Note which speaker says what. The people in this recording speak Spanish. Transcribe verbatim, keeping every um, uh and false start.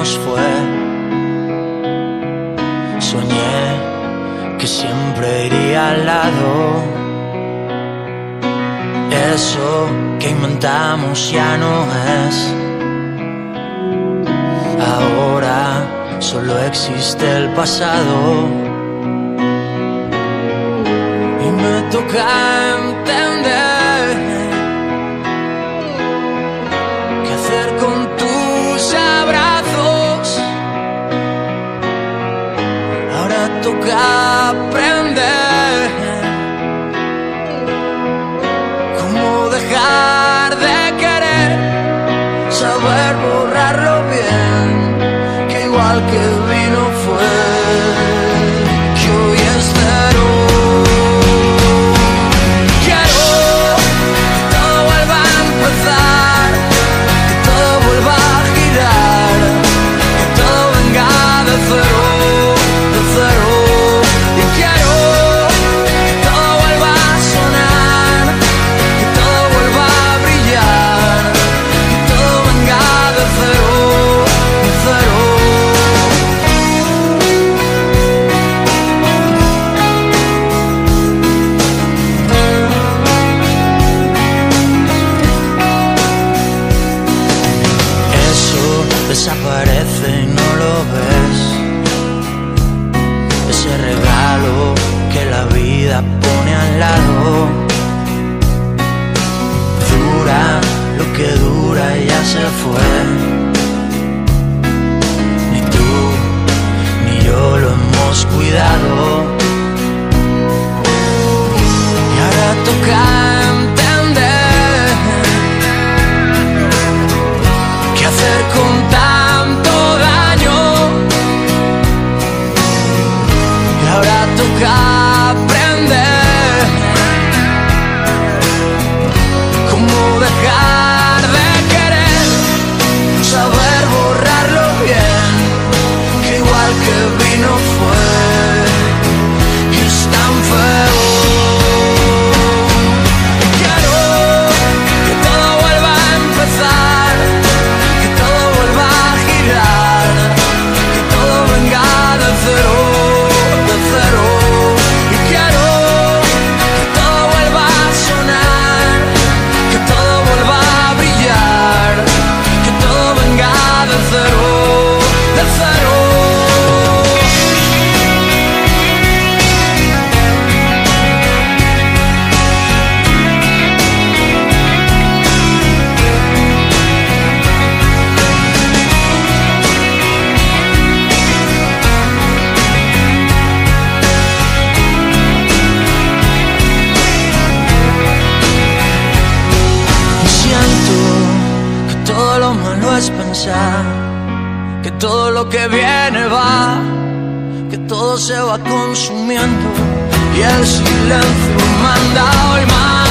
Speaker 1: nos fue. Soñé que siempre iría al lado. Eso que inventamos ya no es. Ahora solo existe el pasado. Y me toca entender qué hacer con tus abrazos. Ahora toca aprender cómo dejar de querer, saber borrarlo bien, que igual que vino fue, que hoy es cero. Quiero que todo vuelva a empezar, que todo vuelva a girar, que todo venga de cero, de cero. Y quiero que todo vuelva a sonar, que todo vuelva a brillar, que todo venga de cero, de cero. Desaparece y no lo ves. Ese regalo que la vida pone al lado. Dura lo que dura y ya se fue. Ni tú ni yo lo hemos cuidado. Y ahora toca entender qué hacer con tanto daño. Y ahora toca aprender cómo dejar de querer, saber borrarlo bien, que igual que vino fue. Y es tan feo. Quiero que todo vuelva a empezar, que todo vuelva a girar, que todo venga de cero, de cero. Y quiero que todo vuelva a sonar, que todo vuelva a brillar, que todo venga de cero, de cero. Todo lo malo es pensar que todo lo que viene va, que todo se va consumiendo y el silencio manda hoy más.